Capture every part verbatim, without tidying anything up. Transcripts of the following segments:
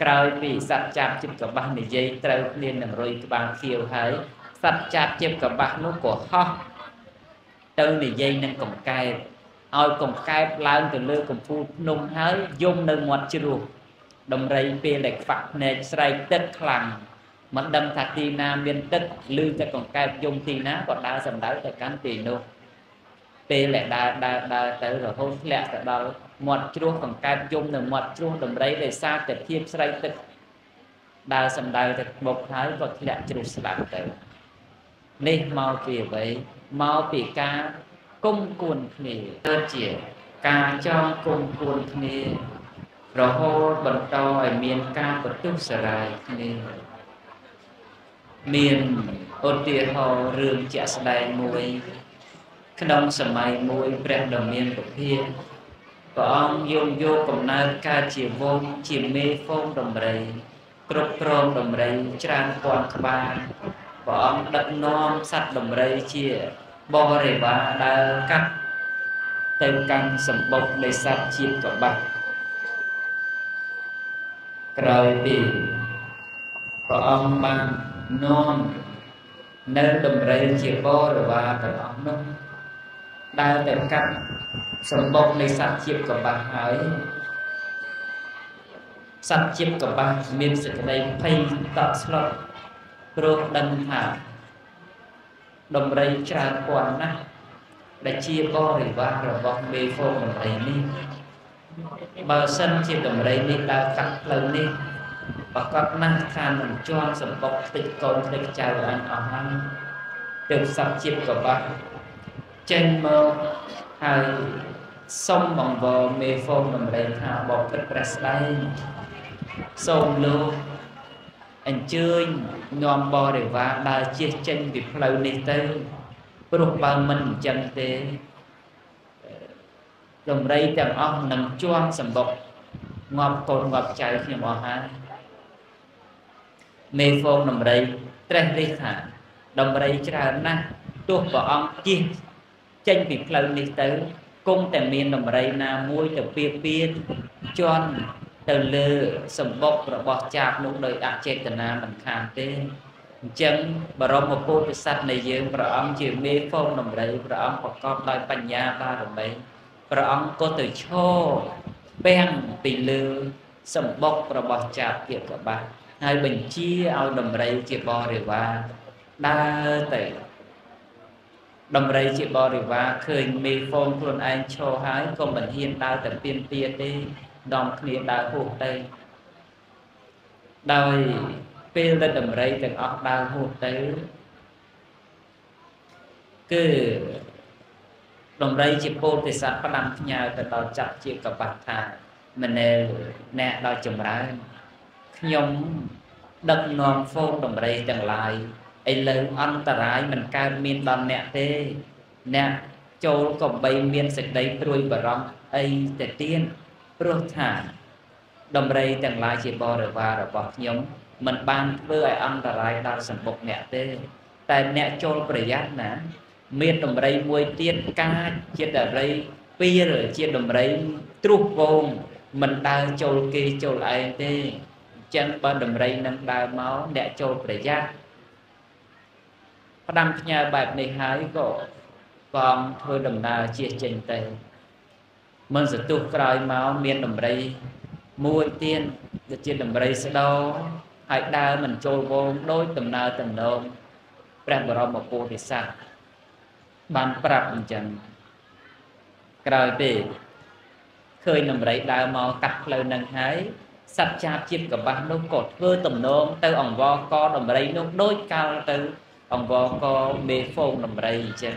ក្រោយពីសត្វចាប់ជិបកបាស់និយាយត្រូវគ្នានឹងរុយក្បាលខៀវហើយសត្វចាប់ជិបកបាស់នោះក៏ហោះទៅនិយាយនឹងកង្កែបឲ្យកង្កែបឡើងទៅលើកំពូលភ្នំហើយយំនៅមាត់ជ្រោះដំរីពេលដែលខ្វាក់ភ្នែកស្រែកទឹកខ្លាំងមិនដឹងថាទីណាមានទឹកឬតែកង្កែបយំទីណាក៏ដើរសម្ដៅទៅកាន់ទីនោះពេលដែលដើរដើរដើរទៅរហូតធ្លាក់ទៅដល់មាត់ជ្រោះកង្កែបយំនៅមាត់ជ្រោះដំរីដែលសារតែធៀបស្រែកទឹកដើរសម្ដៅទៅបុកហើយក៏ធ្លាក់ជ្រោះស្លាប់ទៅនេះមកពីអ្វីមកពីការគុំគួនគ្នាទៅជាការចងគុំគួនគ្នារហូតបន្តឲ្យមានការបន្ទុះសារាយគ្នាមានឧទាហរណ៍រឿងជាក់ស្ដែងមួយក្នុងសម័យមួយព្រះដ៏មានពភាព្រះអង្គយកយកកំណើតកើតជាវងជាមេហ្វូងដំរីគ្រប់គ្រងដំរីច្រើនពាន់ក្បាលព្រះអង្គដឹកនាំសត្វដំរីជាបរិវារដើរកាត់ទៅកាន់សម្បុកនៃសត្វជាតិកបាស់ក្រោយពីព្រះអង្គបាននាំនៅដំរីជាបរិវារទាំងអស់នោះដើរទៅកាត់សម្បុកនៃសត្វជាតិកបាស់ហើយសត្វជាតិកបាស់មានសេចក្តីភ័យតក់ស្លុតព្រោះដឹងថាដំរីច្រើនពាន់ណាស់ដែលជាបរិវាររបស់មេហ្វូងដំរីនេះបើសិនជាដំរីនេះដើរកាត់ផ្លូវនេះប្រកបណាស់ថានឹងជាន់សម្បុកខ្ទេចកូនខ្ទេចចៅអញអស់ហើយទើបសត្វជាតិកបាស់ចេញមកហើយសុំបង្វល់មេហ្វូងដំរីថាបបិទ្ធព្រះស្ដែងសូមលោកអញ្ជើញនាំបរិវារដើរជិះចេញពីផ្លូវនេះទៅព្រោះបើមិនអញ្ចឹងទេដំរីទាំងអស់នឹងជាន់សម្បុកងាប់កូនងាប់ចៅខ្ញុំអស់ហើយមេហ្វូងដំរីត្រេះរិះថាដំរីច្រើនណាស់ទោះព្រះអង្គជិះចេញពីផ្លូវនេះទៅគង់តែមានដំរីណាមួយទៅពៀពៀនជន់ទៅលើសម្បុករបស់ចាបនោះដោយអចេតនាមិនខានទេអញ្ចឹងបរមពុទ្ធសាសនាយើងព្រះអង្គជាមេហ្វូងដំរីព្រះអង្គប្រកបដោយបញ្ញាបារមីព្រះអង្គក៏ទៅឈរពាំងពីលើសម្បុករបស់ចាបជាកបាស់ហើយបញ្ជាឲ្យដំរីជាបរិវារដើរទៅដំរីជាបរិវារឃើញមេហ្វូងខ្លួនឯងឈរហើយក៏មិនហ៊ានដើរទៅពៀនពៀទេនាំគ្នាដើរហួសទៅដោយពេលដែលដំរីទាំងអស់ដើរហួសទៅគឺដំរីជាពោធិសត្វផ្ដាំផ្ញើទៅដល់ចាត់ជាកបាស់ថាម្នេលអ្នកដល់ចម្រើនខ្ញុំដឹកនាំហ្វូងដំរីទាំងឡាយឥឡូវអន្តរាយមិនកើតមានដល់អ្នកទេអ្នកចូលក៏បីមានសេចក្តីព្រួយបារម្ភអីទៅទៀតព្រោះថាដំរីទាំងឡាយជាបរិវាររបស់ខ្ញុំមិនបានធ្វើឲ្យអន្តរាយដល់សម្បុកអ្នកទេតែអ្នកចូលប្រយ័ត្នណាមានដំរីមួយទៀតកាចជាដំរីពីរជាដំរីទ្រុះវងមិនដើរចូលគេចូលឯងទេអញ្ចឹងបើដំរីនឹងដើរមកអ្នកចូលប្រយ័ត្នផ្ដាំផ្ញើបែបនេះហើយក៏បងធ្វើដំណើរជិះចេញទៅមិនសទុះក្រោយមកមានដំរីមួយទៀតដែលជាដំរីស្ដោហើយដើរមិនចូលវងដោយដំណើរតំណងព្រះបរមពុទ្ធិសត្វបានប្រាប់អញ្ចឹងក្រោយពេលឃើញដំរីដើរមកកាត់ផ្លូវនឹងហើយសត្វចាបជាតិកបាស់នោះក៏ធ្វើតំណងទៅអង្វរកដំរីនោះដូចកាលទៅអង្វរកមេហ្វូងដំរីអញ្ចឹង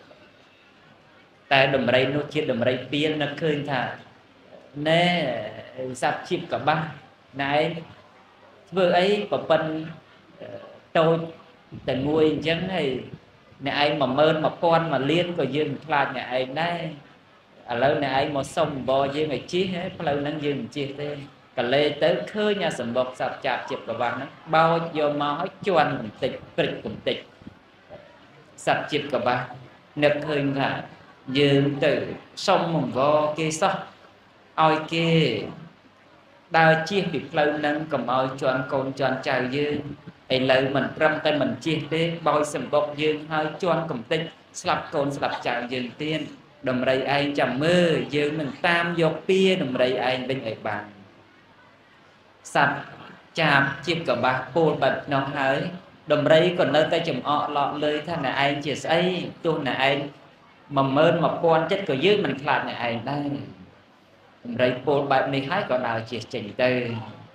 តែដំរីនោះជាដំរីពៀលនឹកឃើញថាណែសត្វជាតិកបាស់ណែធ្វើអីប្រពន្ធតូចតែមួយអញ្ចឹងហើយអ្នកឯងមួយម៉ឺនមួយពាន់មួយលានក៏យើងខ្លាចអ្នកឯងដែរឥឡូវអ្នកឯងមកសុំបបយើងឲ្យជិះផ្លូវហ្នឹងយើងមិនជិះទេកលេទៅឃើញអាសម្បុកសត្វចាបជាតិកបាស់ហ្នឹងបោចយកមកឲ្យជន់បន្តិចព្រិចបន្តិចសត្វជាតិកបាស់នឹកឃើញថាយើងទៅសុំអង្វរគេសោះឲ្យគេ đào chia bị lâu nâng cầm oi chọn con chọn chào dương ấy lâu mình trăm tay mình chia tế bôi sầm bọc dương hơi chọn cầm tích slap con slap chào dương tiên đầm rầy ai chầm mơ dương mình tam dọc pia đầm rầy ai bên ấy bàn sạch chạp chiếc cả bạc bồn bật nó hơi đầm rầy còn nơi tay chùm ọ lọ lời thằng này ai chia sấy tôi này ai mà mơn mà con chết của dương mình khlat này ai đây rây bồn bật này hái còn nào chia chỉnh từ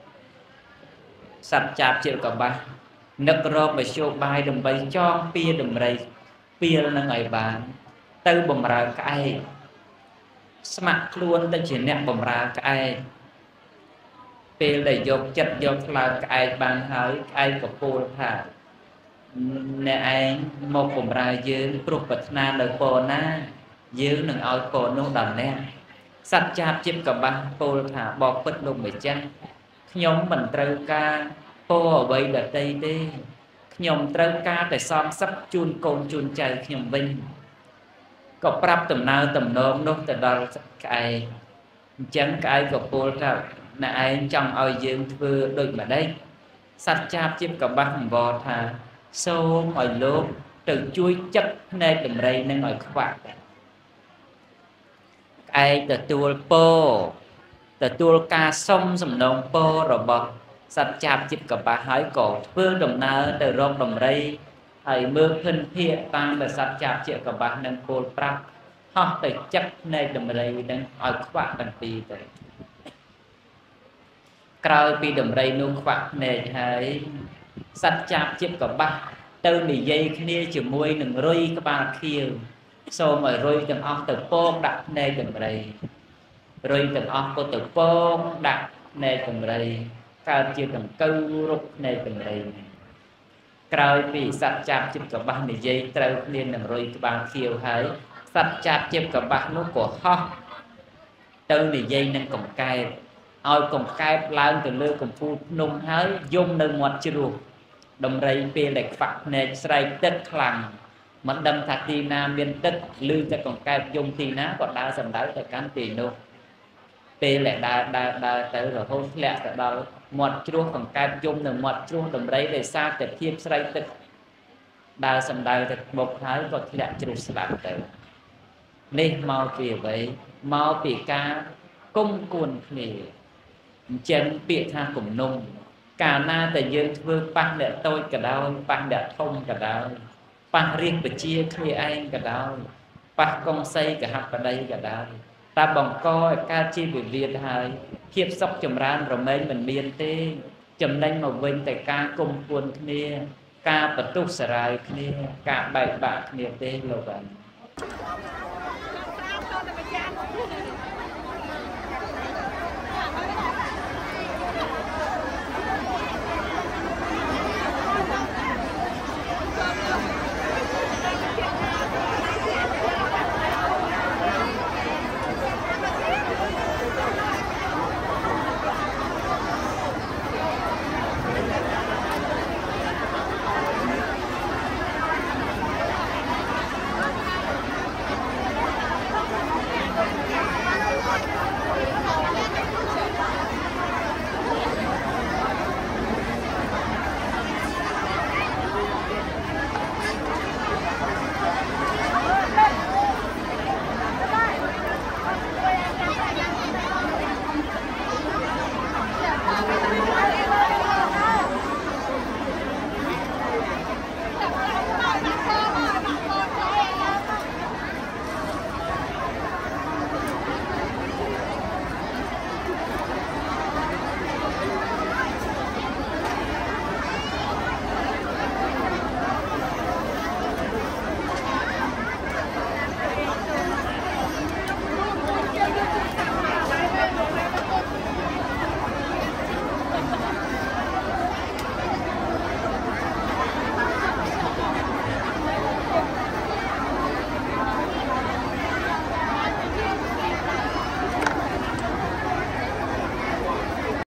sạch chạp chiếc cả bạc nực rộp mà show bài đầm bay cho pia đầm rầy pia là ngày bán tư bầm ra cái smart luôn ta chỉ nẹt bầm ra cái pia để dọc chặt dọc là cái bàn hỏi cái của cô thà nè anh một bầm ra dương pro bật na đời cô na dương đừng ao cô nô đòn nè sạch chạp chip cả ba cô thà bọc bật luôn mày chăng nhóm mình trâu ca cô ở đây là đây đi nhom trâu ca để xong sắp chun côn chun chạy nhom vinh có prap tầm nào tầm nôm đâu từ đó cái chẳng cái của cô là nè anh trong ao dương vừa đôi mà đây sạch chạp chip cả ba thằng bò thà sâu mọi lúc từ chui chất nên đầm rây nên ngồi khoác ai từ tua po từ tua ca sông sầm nông po rồi bò sạch chạp chip cả ba hỏi cổ vương đồng nào từ rong đồng rây hãy mưa thân thiện tăng là sạch chạp chip cả ba nâng cô prap ho từ chất nên đầm rây đang ngồi khoác bằng tì tới cào pi đầm rây nung khoác này hãy sạch chạp chip cả ba từ mì dây kia chỉ môi đừng rơi các bạn kia sau mà rơi từng ong từ phong đặt nên đầm rây rơi từng ong cô từ phong đặt nên đầm rây cao chưa cần câu rút này cần đây cào vì sạch chạp chip cả ba này dây trâu liên làm rồi các bạn khiêu hái sạch chạp chip cả ba nó của ho từ này dây nên cổng cài oi cổng cài lao từ lơ cổng phu nung hái dung nâng ngoặt chưa được đồng rây về lệch phạt này sài tất khẳng mất đâm thạch tì na miền tất lư cho cổng cài dung tì ná còn đa sầm đá tại cán tì nô về lại đa đa đa tới rồi hôn lẹ tại đó một chuông còn cài dung là một chuông đồng rây để xa để thêm sài tất đa sầm đá thì một thái vật lẹ chuông sạp tới nên mau về vậy mau bị ca công cuồn thì chân bị tha cùng nung cả na tại dương vương ban để tôi cả đau ban để thông cả đau ban riêng và chia khi anh cả đau ban công xây cả hạt ở đây cả đau ta bằng coi ca chi về việt hai khiếp sốc chầm ran rồi mấy mình biên tê chầm nhanh mà vinh tại ca công cuồn kia ca bật túc sài kia ca bảy bạc kia tê lâu vậy